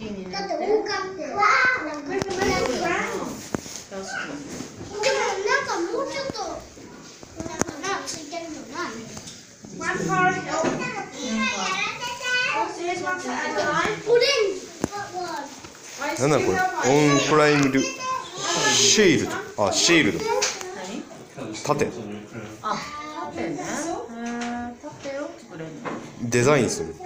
きにだってなって。 多かったよ。なんか確かに。 でもなんかもうちょっとだからついてるのがオレンジ。 なんだこれ、オンプライムルシールド。あ、シールド。盾。 あ、縦ね。縦を作れるの。 デザインする。